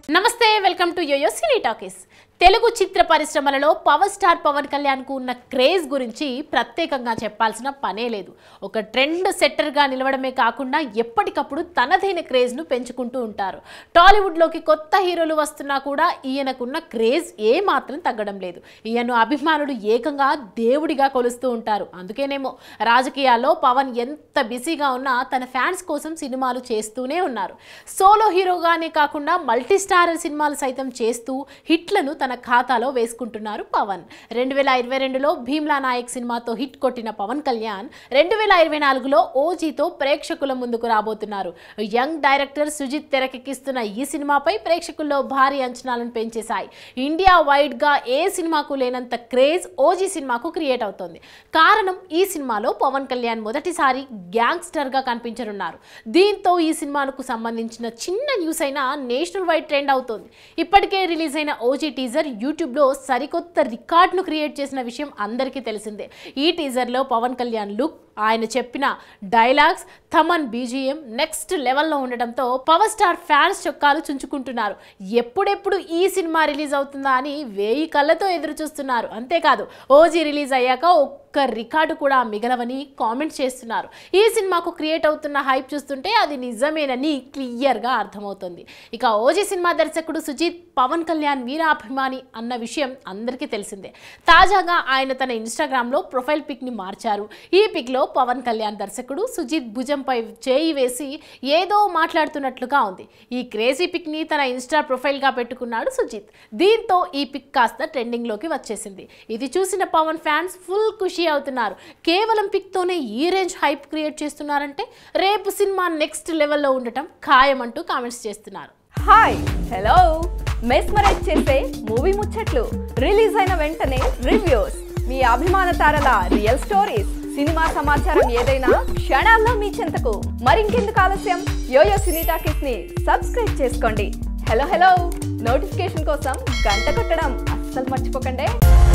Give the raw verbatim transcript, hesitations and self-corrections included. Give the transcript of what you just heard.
నమస్తే welcome to YoYo cine talkies. Telugu చిత్ర పరిశ్రమలలో పవర్ స్టార్ పవన్ కళ్యాణ్ కు ఉన్న క్రేజ్ గురించి ప్రత్యేకంగా చెప్పాల్సిన పనే లేదు. ఒక ట్రెండ్ సెట్టర్గా నిలవడమే కాకుండా ఎప్పటికప్పుడు తనదైన క్రేజ్ను పెంచుకుంటూ ఉంటారు. టాలీవుడ్లోకి కొత్త హీరోలు వస్తున్నా కూడా ఈయనకున్న క్రేజ్ ఏ మాత్రం తగ్గడం లేదు. ఈయన అభిమానులు ఏకంగా దేవుడిగా కొలుస్తూ ఉంటారు. అందుకేనేమో రాజకీయాల్లో పవన్ ఎంత బిజీగా ఉన్నా తన ఫ్యాన్స్ కోసం సినిమాలు చేస్తూనే ఉన్నారు. సోలో హీరోగానే కాకుండా మల్టీ స్టారర్ సినిమాలు సైతం చేస్తూ హిట్లను తన ఖాతాలో వేసుకుంటున్నారు పవన్. రెండు వేల ఇరవై రెండులో భీమ్లా నాయక్ సినిమాతో హిట్ కొట్టిన పవన్ కళ్యాణ్ రెండు వేల ఇరవై నాలుగులో ఓజీతో ప్రేక్షకుల ముందుకు రాబోతున్నారు. యంగ్ డైరెక్టర్ సుజిత్ తెరకెక్కిస్తున్న ఈ సినిమాపై ప్రేక్షకుల్లో భారీ అంచనాలను పెంచేశాయి. ఇండియా వైడ్ గా ఏ సినిమాకు లేనంత క్రేజ్ ఓజీ సినిమాకు క్రియేట్ అవుతోంది. కారణం ఈ సినిమాలో పవన్ కళ్యాణ్ మొదటిసారి గ్యాంగ్స్టర్ గా కనిపించనున్నారు. దీంతో ఈ సినిమాకు సంబంధించిన చిన్న న్యూస్ అయినా నేషనల్ వైడ్ ట్రెండ్ అవుతోంది. ఇప్పటికే రిలీజ్ అయిన ఓజీ టీజర్ యూట్యూబ్ లో సరికొత్త రికార్డును క్రియేట్ చేసిన విషయం అందరికీ తెలిసిందే. ఈ టీజర్ లో పవన్ కళ్యాణ్ లుక్, ఆయన చెప్పిన డైలాగ్స్, థమన్ బీజిఎం నెక్స్ట్ లెవెల్లో ఉండడంతో పవర్ స్టార్ ఫ్యాన్స్ చొక్కాలు చుంచుకుంటున్నారు. ఎప్పుడెప్పుడు ఈ సినిమా రిలీజ్ అవుతుందా అని వేయి కళ్ళతో ఎదురు చూస్తున్నారు. అంతేకాదు ఓజీ రిలీజ్ అయ్యాక ఒక్క రికార్డు కూడా మిగలవని కామెంట్స్ చేస్తున్నారు. ఈ సినిమాకు క్రియేట్ అవుతున్న హైప్ చూస్తుంటే అది నిజమేనని క్లియర్గా అర్థమవుతుంది. ఇక ఓజీ సినిమా దర్శకుడు సుజిత్ పవన్ కళ్యాణ్ వీరాభిమాని అన్న విషయం అందరికీ తెలిసిందే. తాజాగా ఆయన తన ఇన్స్టాగ్రామ్లో ప్రొఫైల్ పిక్ని మార్చారు. ఈ పిక్లో పవన్ కళ్యాణ్ దర్శకుడు సుజిత్ భుజంపై చేయి వేసి ఏదో మాట్లాడుతున్నట్లుగా ఉంది. ఈ క్రేజీ పిక్ని తన ఇన్స్టా ప్రొఫైల్గా పెట్టుకున్నాడు సుజిత్. దీంతో ఈ పిక్ కాస్త ట్రెండింగ్లోకి వచ్చేసింది. ఇది చూసిన పవన్ ఫ్యాన్స్ ఫుల్ ఖుషి అవుతున్నారు. కేవలం పిక్తోనే ఈ రేంజ్ హైప్ క్రియేట్ చేస్తున్నారంటే రేపు సినిమా నెక్స్ట్ లెవెల్లో ఉండటం ఖాయమంటూ కామెంట్స్ చేస్తున్నారు. హాయ్ హలో మెస్మరైజ్ చేసే మూవీ ముచ్చట్లు, రిలీజ్ అయిన వెంటనే రివ్యూస్, మీ అభిమాన తారల రియల్ స్టోరీస్, సినిమా సమాచారం ఏదైనా క్షణాల్లో మీ చెంతకు. మరింకెందుకు ఆలస్యం, యోయో సినీ టాకీస్ ని సబ్స్క్రైబ్ చేసుకోండి. హలో హలో నోటిఫికేషన్ కోసం గంట కొట్టడం అస్సలు మర్చిపోకండి.